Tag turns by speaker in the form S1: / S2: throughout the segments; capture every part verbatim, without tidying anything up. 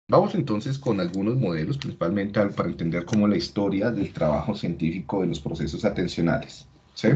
S1: Vamos entonces con algunos modelos, principalmente al- para entender cómo la historia del trabajo científico de los procesos atencionales. ¿Sí?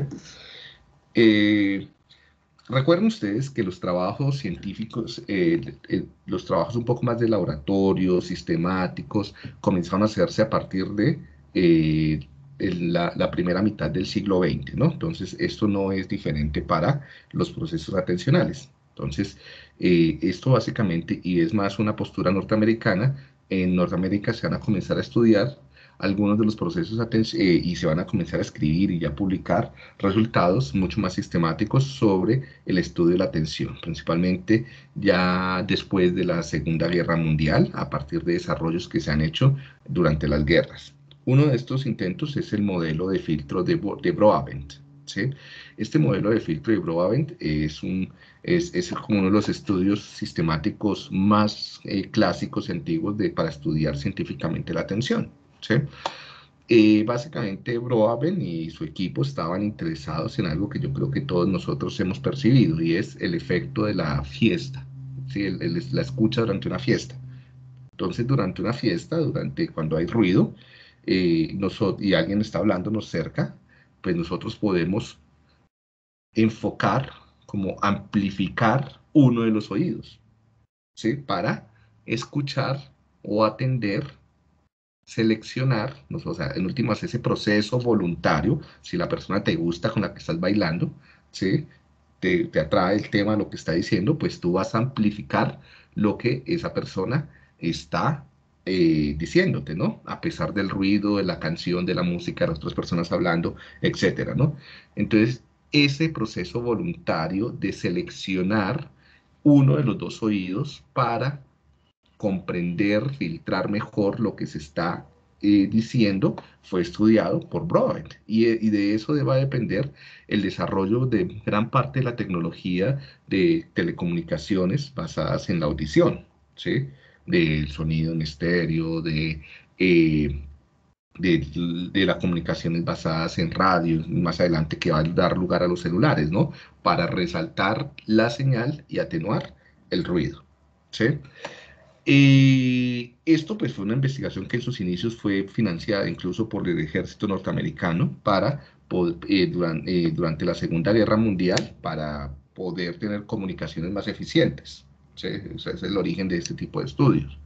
S1: Eh, Recuerden ustedes que los trabajos científicos, eh, eh, los trabajos un poco más de laboratorio, sistemáticos, comenzaron a hacerse a partir de eh, el- la, la primera mitad del siglo veinte, ¿no? Entonces, esto no es diferente para los procesos atencionales. Entonces, eh, esto básicamente, y es más una postura norteamericana, en Norteamérica se van a comenzar a estudiar algunos de los procesos aten- eh, y se van a comenzar a escribir y ya publicar resultados mucho más sistemáticos sobre el estudio de la atención, principalmente ya después de la Segunda Guerra Mundial, a partir de desarrollos que se han hecho durante las guerras. Uno de estos intentos es el modelo de filtro de, de Broadbent. ¿Sí? Este modelo de filtro de Broadbent es, un, es, es como uno de los estudios sistemáticos más eh, clásicos y antiguos de, para estudiar científicamente la atención. ¿Sí? Eh, básicamente, Broaven y su equipo estaban interesados en algo que yo creo que todos nosotros hemos percibido, y es el efecto de la fiesta, ¿sí? el, el, la escucha durante una fiesta. Entonces, durante una fiesta, durante cuando hay ruido, eh, nosotros, y alguien está hablándonos cerca, pues nosotros podemos enfocar, como amplificar uno de los oídos, ¿sí? Para escuchar o atender, seleccionar, ¿no? O sea, en últimas ese proceso voluntario, si la persona te gusta con la que estás bailando, ¿sí? Te, te atrae el tema, lo que está diciendo, pues tú vas a amplificar lo que esa persona está eh, diciéndote, ¿no? A pesar del ruido, de la canción, de la música, de las otras personas hablando, etcétera, ¿no? Entonces, ese proceso voluntario de seleccionar uno de los dos oídos para comprender, filtrar mejor lo que se está eh, diciendo, fue estudiado por Broad. Y, y, de eso va a depender el desarrollo de gran parte de la tecnología de telecomunicaciones basadas en la audición, ¿sí? Del sonido en estéreo, de... Eh, de, de, las comunicaciones basadas en radio, más adelante que va a dar lugar a los celulares, ¿no? Para resaltar la señal y atenuar el ruido, ¿sí? Y esto pues fue una investigación que en sus inicios fue financiada incluso por el ejército norteamericano para eh, durante, eh, durante la Segunda Guerra Mundial, para poder tener comunicaciones más eficientes. ¿Sí? O sea, ese es el origen de este tipo de estudios.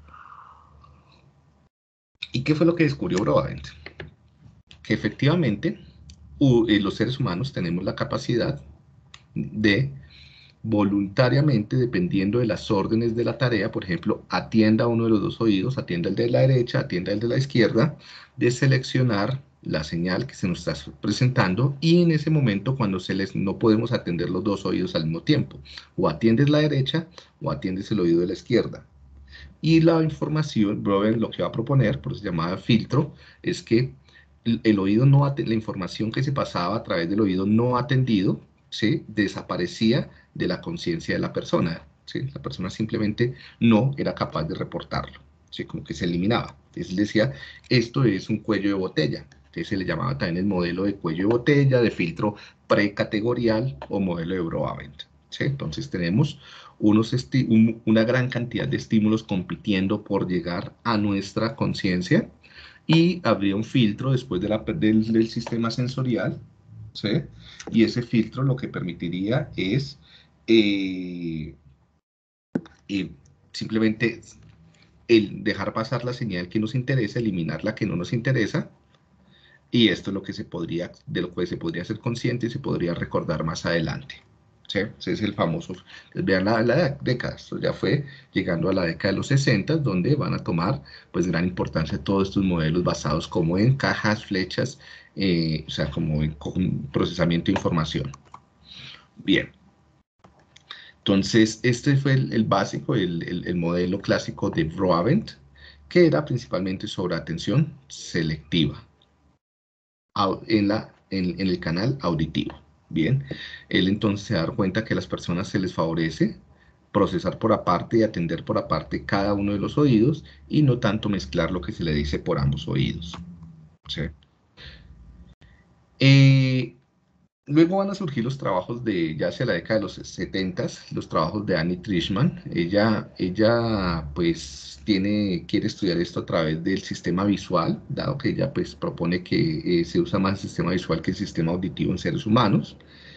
S1: ¿Y qué fue lo que descubrió Broadbent? Que efectivamente uh, eh, los seres humanos tenemos la capacidad de voluntariamente, dependiendo de las órdenes de la tarea, por ejemplo, atienda a uno de los dos oídos, atienda el de la derecha, atienda el de la izquierda, de seleccionar la señal que se nos está presentando, y en ese momento cuando se les no podemos atender los dos oídos al mismo tiempo, o atiendes la derecha o atiendes el oído de la izquierda. Y la información, Broven lo que va a proponer, por eso se llamaba filtro, es que el, el oído no, la información que se pasaba a través del oído no atendido, ¿sí? Desaparecía de la conciencia de la persona, ¿sí? La persona simplemente no era capaz de reportarlo, ¿sí? Como que se eliminaba. Entonces él decía, esto es un cuello de botella. Entonces se le llamaba también el modelo de cuello de botella, de filtro precategorial o modelo de Broadbent, ¿sí? Entonces tenemos unos un, una gran cantidad de estímulos compitiendo por llegar a nuestra conciencia, y habría un filtro después de la, del, del sistema sensorial, ¿sí? Y ese filtro lo que permitiría es eh, eh, simplemente el dejar pasar la señal que nos interesa, eliminar la que no nos interesa, y esto es lo que se podría, de lo que se podría ser consciente y se podría recordar más adelante. ¿Sí? Ese es el famoso. Vean la, la década, esto ya fue llegando a la década de los sesenta, donde van a tomar pues gran importancia todos estos modelos basados como en cajas, flechas, eh, o sea, como en procesamiento de información. Bien, entonces este fue el, el básico, el, el, el, modelo clásico de Broadbent, que era principalmente sobre atención selectiva en, la, en, en el canal auditivo. Bien, él entonces se da cuenta que a las personas se les favorece procesar por aparte y atender por aparte cada uno de los oídos, y no tanto mezclar lo que se le dice por ambos oídos. ¿Sí? Eh, Luego van a surgir los trabajos de, ya hacia la década de los setenta, los trabajos de Annie Trishman. Ella, ella pues tiene, quiere estudiar esto a través del sistema visual, dado que ella pues propone que eh, se usa más el sistema visual que el sistema auditivo en seres humanos.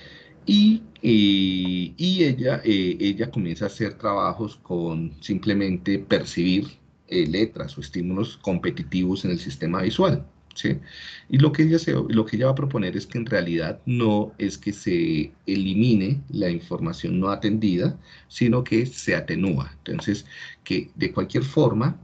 S1: Y, eh, y ella, eh, ella comienza a hacer trabajos con simplemente percibir eh, letras o estímulos competitivos en el sistema visual, ¿sí? Y lo que ella, se, lo que ella va a proponer es que en realidad no es que se elimine la información no atendida, sino que se atenúa. Entonces, que de cualquier forma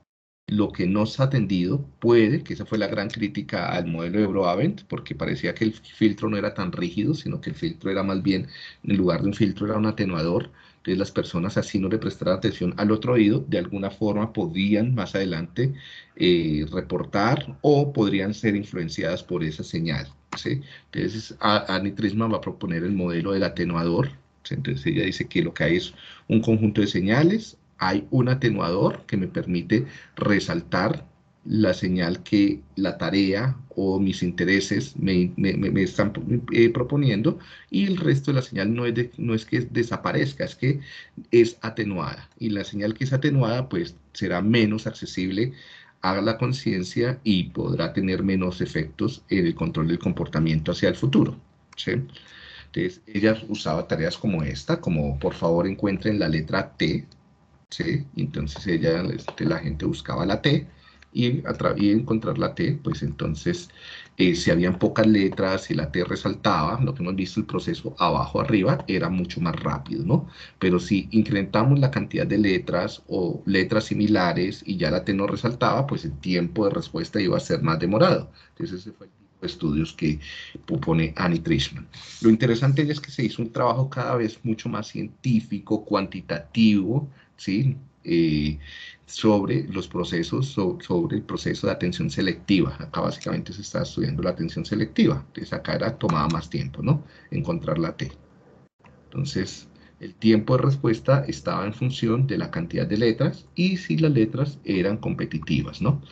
S1: lo que no se ha atendido puede, que esa fue la gran crítica al modelo de Broadbent, porque parecía que el filtro no era tan rígido, sino que el filtro era más bien, en lugar de un filtro, era un atenuador. Entonces las personas así no le prestaran atención al otro oído, de alguna forma podían más adelante eh, reportar o podrían ser influenciadas por esa señal, ¿sí? Entonces Annie Trisman va a proponer el modelo del atenuador. ¿Sí? Entonces ella dice que lo que hay es un conjunto de señales, hay un atenuador que me permite resaltar la señal que la tarea o mis intereses me, me, me están eh, proponiendo, y el resto de la señal no es, de, no es que desaparezca, es que es atenuada, y la señal que es atenuada pues será menos accesible a la conciencia y podrá tener menos efectos en el control del comportamiento hacia el futuro, ¿sí? Entonces ella usaba tareas como esta, como por favor encuentren la letra T, ¿sí? Entonces ella, este, la gente buscaba la T, y, a y encontrar la T, pues entonces eh, si habían pocas letras, si la T resaltaba, lo que hemos visto el proceso abajo arriba, era mucho más rápido, ¿no? Pero si incrementamos la cantidad de letras o letras similares y ya la T no resaltaba, pues el tiempo de respuesta iba a ser más demorado. Entonces ese fue el tipo de estudios que propone Annie Trishman. Lo interesante es que se hizo un trabajo cada vez mucho más científico, cuantitativo, ¿sí? Eh, sobre los procesos, so, sobre el proceso de atención selectiva. Acá básicamente se está estudiando la atención selectiva. Entonces acá era, tomaba más tiempo, ¿no? Encontrar la T. Entonces, el tiempo de respuesta estaba en función de la cantidad de letras y si las letras eran competitivas, ¿no?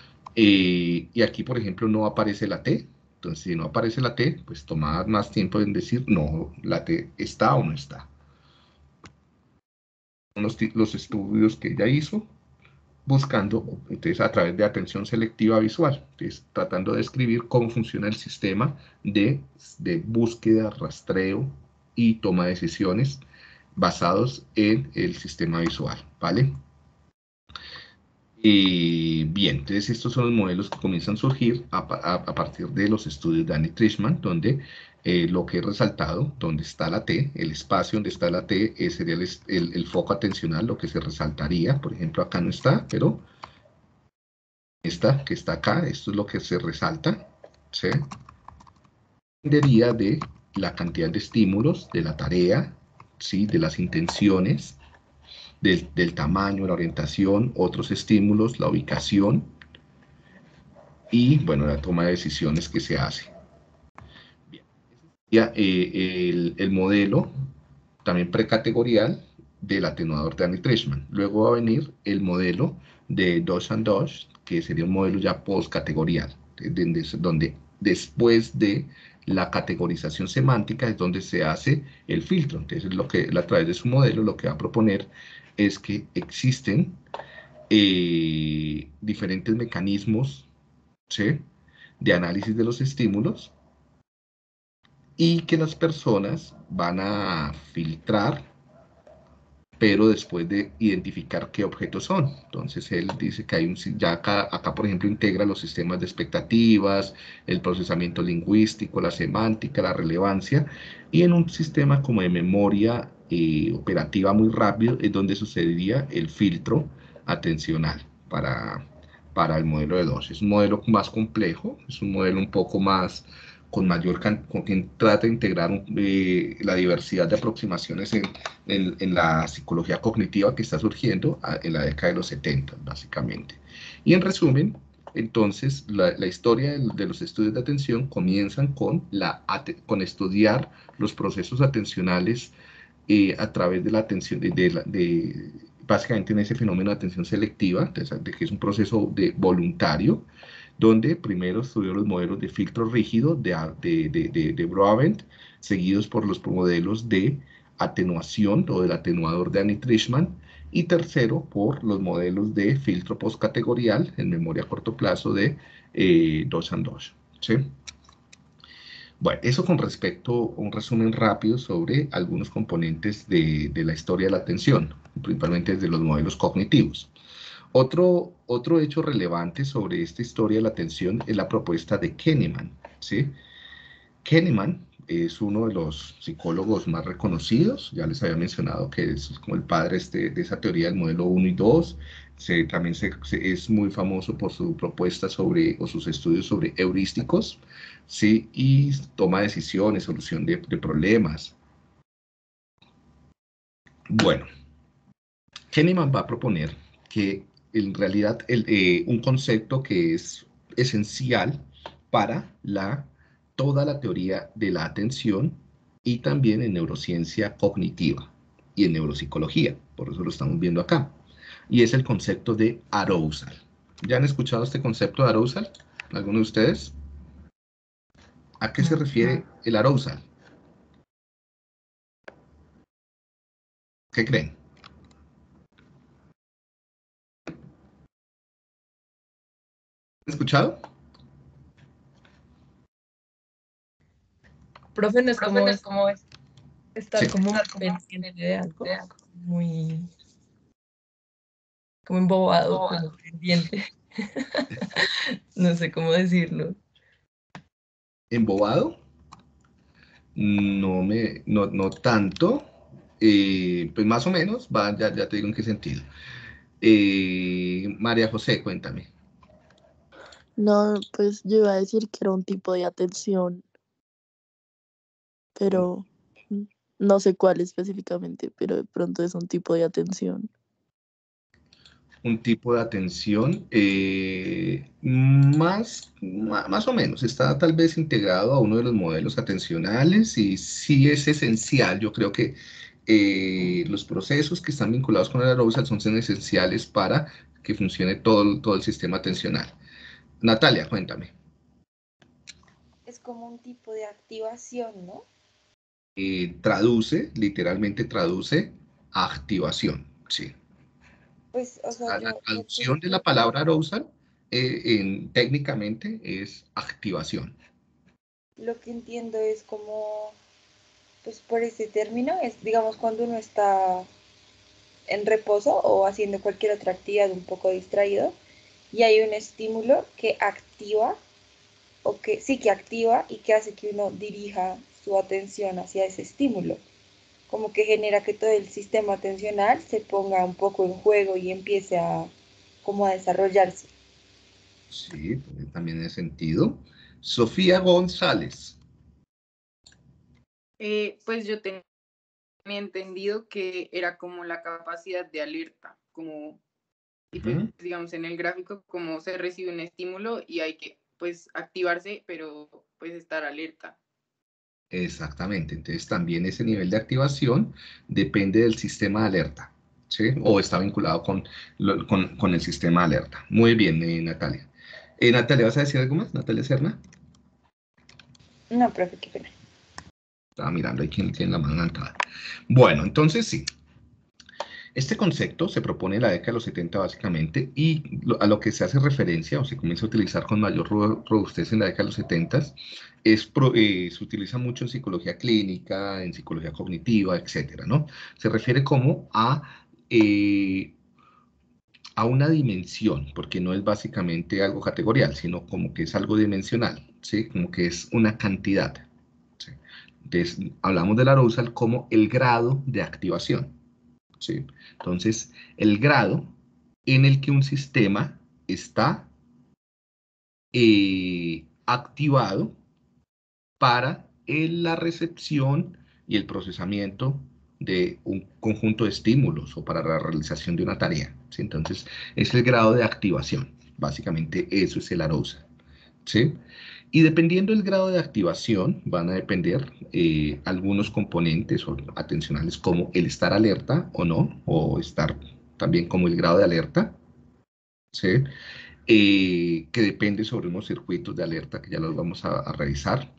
S1: Eh, y aquí, por ejemplo, no aparece la T. Entonces, si no aparece la T, pues tomaba más tiempo en decir, no, la T está o no está. Los, los estudios que ella hizo buscando, entonces, a través de atención selectiva visual, entonces, tratando de describir cómo funciona el sistema de, de búsqueda, rastreo y toma de decisiones basados en el sistema visual, ¿vale? Y bien, entonces estos son los modelos que comienzan a surgir a, a, a partir de los estudios de Annie Trishman, donde eh, lo que he resaltado, donde está la T, el espacio donde está la T, eh, sería el, el, el foco atencional, lo que se resaltaría. Por ejemplo, acá no está, pero esta que está acá, esto es lo que se resalta, ¿sí? Dependería de la cantidad de estímulos, de la tarea, ¿sí? De las intenciones, del, del tamaño, la orientación, otros estímulos, la ubicación y, bueno, la toma de decisiones que se hace. Bien. Ya, eh, el, el modelo también precategorial del atenuador de Annie Trishman. Luego va a venir el modelo de Dodge and Dodge, que sería un modelo ya postcategorial, donde, donde después de la categorización semántica es donde se hace el filtro. Entonces, lo que, a través de su modelo, lo que va a proponer es que existen eh, diferentes mecanismos, ¿sí?, de análisis de los estímulos, y que las personas van a filtrar, pero después de identificar qué objetos son. Entonces él dice que hay un, ya acá, acá por ejemplo integra los sistemas de expectativas, el procesamiento lingüístico, la semántica, la relevancia, y en un sistema como de memoria eh, operativa muy rápido es donde sucedería el filtro atencional para, para el modelo de Dodge. Es un modelo más complejo, es un modelo un poco más con mayor, con quien trata de integrar eh, la diversidad de aproximaciones en, en, en, la psicología cognitiva que está surgiendo a, en la década de los setenta, básicamente. Y en resumen, entonces, la, la historia de, de los estudios de atención comienzan con, la, con estudiar los procesos atencionales eh, a través de la atención, de, de, de, básicamente en ese fenómeno de atención selectiva, de, de que es un proceso de voluntario, donde primero estudió los modelos de filtro rígido de, de, de, de, de Broadbent, seguidos por los modelos de atenuación o del atenuador de Annie Trishman, y tercero por los modelos de filtro postcategorial en memoria a corto plazo de eh, dos and dos. ¿Sí? Bueno, eso con respecto a un resumen rápido sobre algunos componentes de, de la historia de la atención, principalmente desde los modelos cognitivos. Otro, otro hecho relevante sobre esta historia de la atención es la propuesta de Kahneman, ¿sí? Kahneman es uno de los psicólogos más reconocidos, ya les había mencionado que es como el padre este, de esa teoría del modelo uno y dos, se, también se, se, es muy famoso por su propuesta sobre, o sus estudios sobre heurísticos, ¿sí? Y toma decisiones, solución de, de problemas. Bueno, Kahneman va a proponer que en realidad el, eh, un concepto que es esencial para la, toda la teoría de la atención y también en neurociencia cognitiva y en neuropsicología, por eso lo estamos viendo acá, y es el concepto de arousal. ¿Ya han escuchado este concepto de arousal? ¿Alguno de ustedes? ¿A qué se refiere el arousal? ¿Qué creen? ¿Han escuchado?
S2: Profe, no es
S1: Profe,
S2: como
S1: ¿no es
S2: es
S1: como es?
S2: estar
S1: Sí.
S2: como
S1: Estar como
S2: pendiente de algo,
S1: de algo.
S2: muy como embobado,
S1: Bobado.
S2: como pendiente. No sé cómo decirlo.
S1: ¿Embobado? No me, no, no tanto, eh, pues más o menos, va, ya, ya te digo en qué sentido. Eh, María José, cuéntame.
S3: No, pues yo iba a decir que era un tipo de atención, pero mm, no sé cuál específicamente, pero de pronto es un tipo de atención.
S1: Un tipo de atención eh, más, ma- más o menos, está tal vez integrado a uno de los modelos atencionales y sí es esencial. Yo creo que eh, los procesos que están vinculados con el arousal son esenciales para que funcione todo, todo el sistema atencional. Natalia, cuéntame.
S4: Es como un tipo de activación, ¿no?
S1: Eh, traduce, literalmente traduce a activación, sí.
S4: Pues, o sea,
S1: La, la
S4: yo lo que
S1: traducción de la
S4: entiendo,
S1: palabra arousal eh, en, técnicamente es activación.
S4: lo que entiendo es como, pues por ese término, es digamos cuando uno está en reposo o haciendo cualquier otra actividad un poco distraído y hay un estímulo que activa o que sí que activa y que hace que uno dirija su atención hacia ese estímulo, como que genera que todo el sistema atencional se ponga un poco en juego y empiece a como a desarrollarse.
S1: Sí, tiene también ese sentido. Sofía González.
S5: Eh, pues yo tenía entendido que era como la capacidad de alerta, como, y pues
S1: Uh-huh.
S5: digamos en el gráfico, como se recibe un estímulo y hay que pues activarse, pero pues estar alerta.
S1: Exactamente, entonces también ese nivel de activación depende del sistema de alerta, ¿sí? O está vinculado con, lo, con, con el sistema de alerta. Muy bien, eh, Natalia. Eh, Natalia, ¿vas a decir algo más? Natalia Serna.
S4: No, profe, qué pena.
S1: Estaba mirando ahí quién tiene la mano levantada. Bueno, entonces sí. Este concepto se propone en la década de los setenta básicamente y lo, a lo que se hace referencia o se comienza a utilizar con mayor robustez en la década de los setenta es pro, eh, se utiliza mucho en psicología clínica, en psicología cognitiva, etcétera, ¿no? Se refiere como a, eh, a una dimensión, porque no es básicamente algo categorial, sino como que es algo dimensional, ¿sí? Como que es una cantidad. ¿Sí? Entonces, hablamos del arousal como el grado de activación. ¿Sí? Entonces, el grado en el que un sistema está eh, activado para la recepción y el procesamiento de un conjunto de estímulos o para la realización de una tarea. ¿Sí? Entonces, es el grado de activación. Básicamente, eso es el arousal. ¿Sí? Y dependiendo del grado de activación, van a depender eh, algunos componentes atencionales como el estar alerta o no, o estar también como el grado de alerta, ¿sí? eh, que depende sobre unos circuitos de alerta que ya los vamos a, a revisar.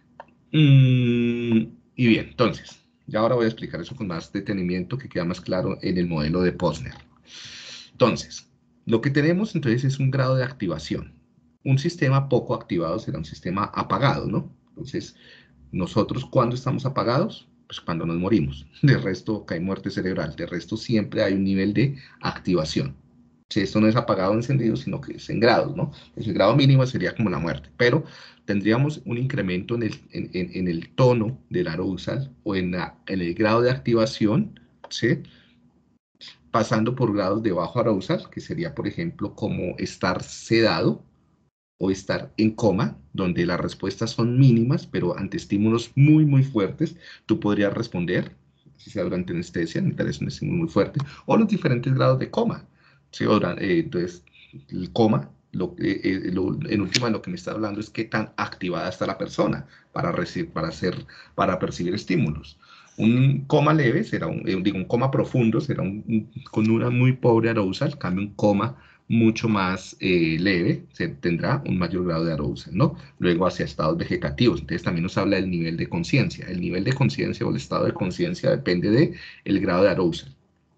S1: Mm, y bien, entonces, ya ahora voy a explicar eso con más detenimiento, que queda más claro en el modelo de Posner. Entonces, lo que tenemos entonces es un grado de activación. Un sistema poco activado será un sistema apagado, ¿no? Entonces, nosotros, ¿cuándo estamos apagados? Pues cuando nos morimos. De resto, cae muerte cerebral. De resto, siempre hay un nivel de activación. Si esto no es apagado o encendido, sino que es en grados, ¿no? Entonces, el grado mínimo sería como la muerte. Pero tendríamos un incremento en el, en, en, en el tono del arousal o en, la, en el grado de activación, ¿sí? Pasando por grados de bajo arousal, que sería, por ejemplo, como estar sedado o estar en coma, donde las respuestas son mínimas, pero ante estímulos muy, muy fuertes, tú podrías responder, si sea durante anestesia, necesitas un estímulo muy fuerte, o los diferentes grados de coma. ¿Sí? O, eh, entonces, el coma, lo, eh, eh, lo, en última, lo que me está hablando es qué tan activada está la persona para, recibir, para, hacer, para percibir estímulos. Un coma leve será un, eh, digo, un coma profundo será un, un, con una muy pobre arousal, cambio un coma mucho más eh, leve, se tendrá un mayor grado de arousal, ¿no? Luego hacia estados vegetativos, entonces también nos habla del nivel de conciencia. El nivel de conciencia o el estado de conciencia depende del grado de arousal.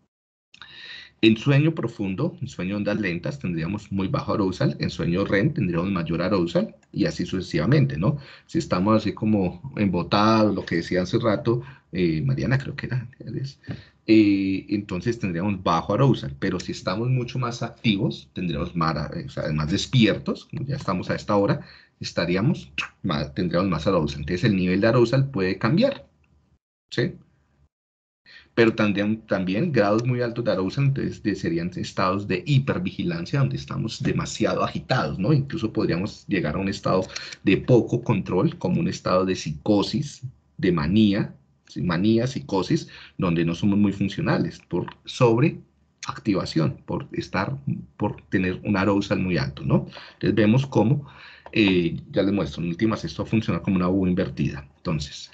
S1: En sueño profundo, en sueño de ondas lentas, tendríamos muy bajo arousal, en sueño R E M tendríamos mayor arousal, y así sucesivamente, ¿no? Si estamos así como embotados, lo que decía hace rato, eh, Mariana creo que era, eh, entonces tendríamos bajo arousal, pero si estamos mucho más activos, tendríamos más, o sea, más despiertos, como ya estamos a esta hora, estaríamos, más, tendríamos más arousal. Entonces el nivel de arousal puede cambiar, ¿sí? Pero también, también grados muy altos de arousal, entonces de, serían estados de hipervigilancia, donde estamos demasiado agitados, ¿no? Incluso podríamos llegar a un estado de poco control, como un estado de psicosis, de manía, manía, psicosis, donde no somos muy funcionales, por sobreactivación, por estar, por tener un arousal muy alto, ¿no? Entonces vemos cómo, eh, ya les muestro, en últimas esto funciona como una U invertida. Entonces,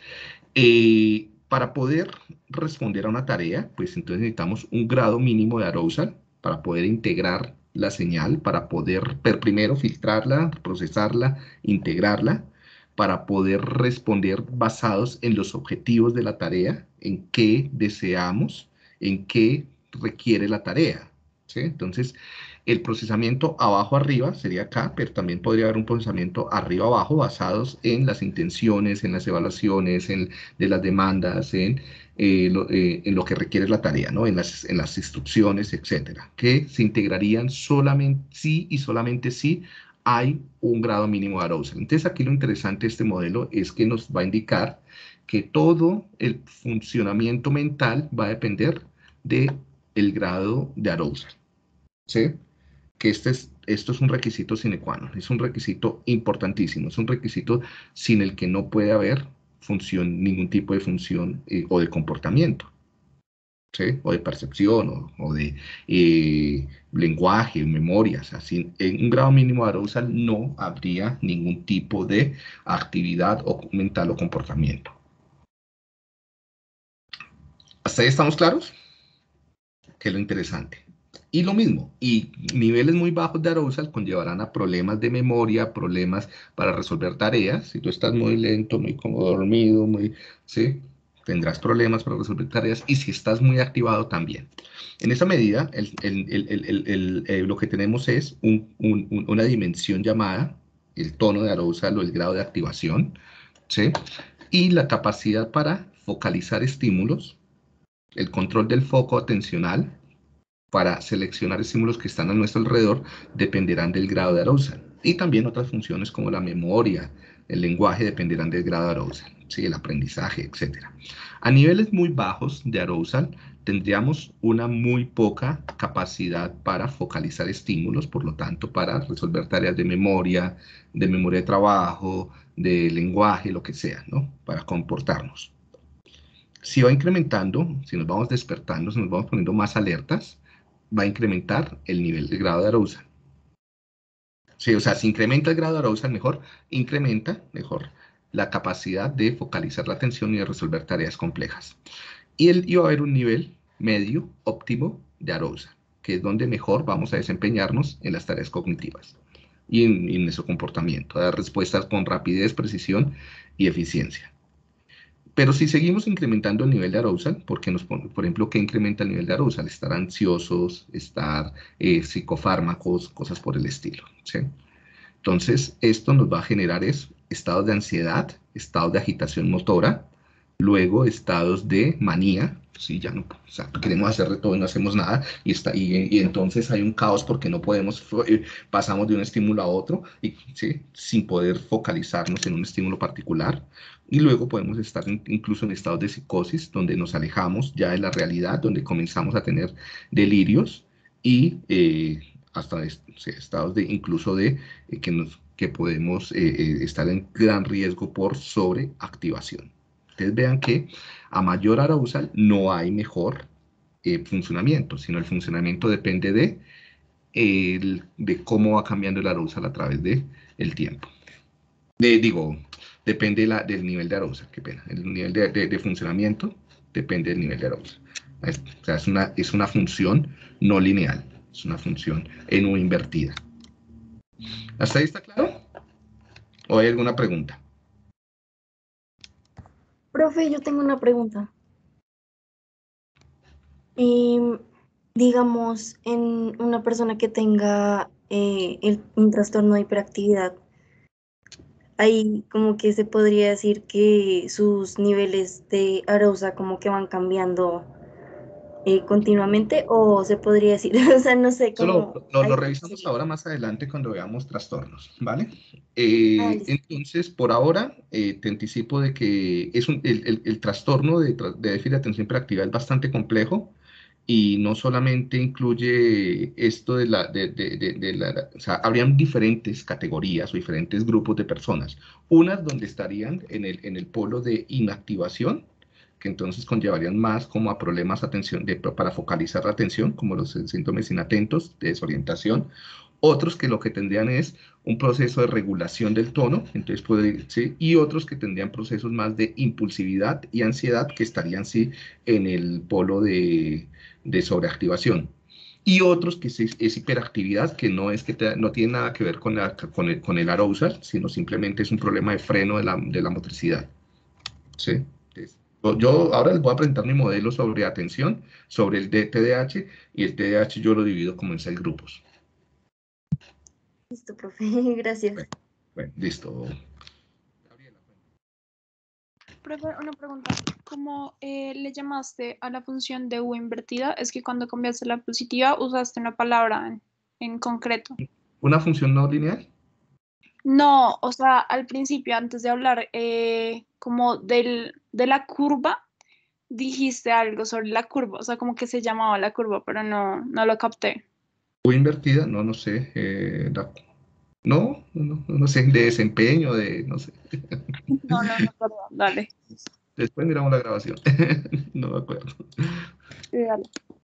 S1: eh, para poder responder a una tarea, pues entonces necesitamos un grado mínimo de arousal para poder integrar la señal, para poder primero filtrarla, procesarla, integrarla, para poder responder basados en los objetivos de la tarea, en qué deseamos, en qué requiere la tarea, ¿sí? Entonces, el procesamiento abajo-arriba sería acá, pero también podría haber un procesamiento arriba-abajo basados en las intenciones, en las evaluaciones, en, de las demandas, en, eh, lo, eh, en lo que requiere la tarea, ¿no? En las, en las instrucciones, etcétera, que se integrarían solamente si y solamente si hay un grado mínimo de arousal. Entonces aquí lo interesante de este modelo es que nos va a indicar que todo el funcionamiento mental va a depender del grado de arousal, ¿sí? Que este es, esto es un requisito sine qua non, es un requisito importantísimo, es un requisito sin el que no puede haber función, ningún tipo de función eh, o de comportamiento, ¿sí? O de percepción, o, o de eh, lenguaje, memoria. O sea, sin, en un grado mínimo de arousal no habría ningún tipo de actividad o, mental o comportamiento. ¿Hasta ahí estamos claros? Que es lo interesante. Y lo mismo, y niveles muy bajos de arousal conllevarán a problemas de memoria, problemas para resolver tareas. Si tú estás muy lento, muy como dormido, muy, ¿sí? Tendrás problemas para resolver tareas, y si estás muy activado también. En esa medida, el, el, el, el, lo que tenemos es un, un, una dimensión llamada el tono de arousal o el grado de activación, ¿sí? Y la capacidad para focalizar estímulos, el control del foco atencional, para seleccionar estímulos que están a nuestro alrededor, dependerán del grado de arousal. Y también otras funciones como la memoria, el lenguaje, dependerán del grado de arousal, ¿sí? El aprendizaje, etcétera. A niveles muy bajos de arousal, tendríamos una muy poca capacidad para focalizar estímulos, por lo tanto, para resolver tareas de memoria, de memoria de trabajo, de lenguaje, lo que sea, ¿no? Para comportarnos. Si va incrementando, si nos vamos despertando, si nos vamos poniendo más alertas, va a incrementar el nivel, el grado de arousal. Sí, o sea, si incrementa el grado de arousal, mejor, incrementa mejor la capacidad de focalizar la atención y de resolver tareas complejas. Y, el, y va a haber un nivel medio óptimo de arousal. que es donde mejor vamos a desempeñarnos en las tareas cognitivas y en, en nuestro comportamiento, a dar respuestas con rapidez, precisión y eficiencia. Pero si seguimos incrementando el nivel de arousal, porque nos pone, por ejemplo, ¿qué incrementa el nivel de arousal? Estar ansiosos, estar eh, psicofármacos, cosas por el estilo, ¿sí? Entonces, esto nos va a generar es, estados de ansiedad, estados de agitación motora, luego estados de manía, ¿sí? Ya no, o sea, queremos hacer de todo y no hacemos nada, y, está, y, y entonces hay un caos porque no podemos, eh, pasamos de un estímulo a otro, y, ¿sí? Sin poder focalizarnos en un estímulo particular, y luego podemos estar in, incluso en estados de psicosis, donde nos alejamos ya de la realidad, donde comenzamos a tener delirios, y eh, hasta sí, estados de, incluso de eh, que, nos, que podemos eh, eh, estar en gran riesgo por sobreactivación. Ustedes vean que a mayor arousal no hay mejor eh, funcionamiento, sino el funcionamiento depende de, el, de cómo va cambiando el arousal a través del de tiempo. De, digo, depende la, del nivel de arousal, qué pena. El nivel de, de, de funcionamiento depende del nivel de arousal. Es, o sea, es una, es una función no lineal, es una función en U invertida. ¿Hasta ahí está claro? ¿O hay alguna pregunta?
S6: Profe, yo tengo una pregunta. Eh, digamos, en una persona que tenga eh, el, un trastorno de hiperactividad, ahí como que se podría decir que sus niveles de arousal como que van cambiando eh, continuamente, o se podría decir, o sea, no sé
S1: Eso lo,
S6: cómo...
S1: lo, lo
S6: ahí
S1: revisamos
S6: sería.
S1: ahora más adelante cuando veamos trastornos, ¿vale? Eh,
S6: Ah, listo.
S1: entonces, por ahora, eh, te anticipo de que es un, el, el, el trastorno de, de déficit de atención hiperactiva es bastante complejo y no solamente incluye esto de la, de, de, de, de la, o sea, habrían diferentes categorías o diferentes grupos de personas. Unas donde estarían en el, en el polo de inactivación, que entonces conllevarían más como a problemas atención de, para focalizar la atención, como los síntomas inatentos, de desorientación. Otros que lo que tendrían es un proceso de regulación del tono, entonces puede, ¿sí? Y otros que tendrían procesos más de impulsividad y ansiedad, que estarían sí en el polo de, de sobreactivación. Y otros que es, es hiperactividad, que no, es que te, no tiene nada que ver con, la, con, el, con el arousal, sino simplemente es un problema de freno de la, de la motricidad. ¿Sí? Entonces, yo ahora les voy a presentar mi modelo sobre atención, sobre el T D A H, y el T D A H yo lo divido como en seis grupos.
S6: Listo, profe, gracias.
S1: Bueno, bueno, listo.
S7: Profe, una pregunta. ¿Cómo eh, le llamaste a la función de U invertida? Es que cuando cambiaste la positiva usaste una palabra en, en concreto.
S1: ¿Una función no lineal?
S7: No, o sea, al principio, antes de hablar eh, como del, de la curva, dijiste algo sobre la curva, o sea, como que se llamaba la curva, pero no, no lo capté.
S1: ¿O invertida? No, no sé. Eh, la- no, no, no, no sé, de desempeño, de, no sé.
S7: No, no, no, perdón, dale.
S1: Después miramos la grabación. No me acuerdo.
S7: Sí, dale.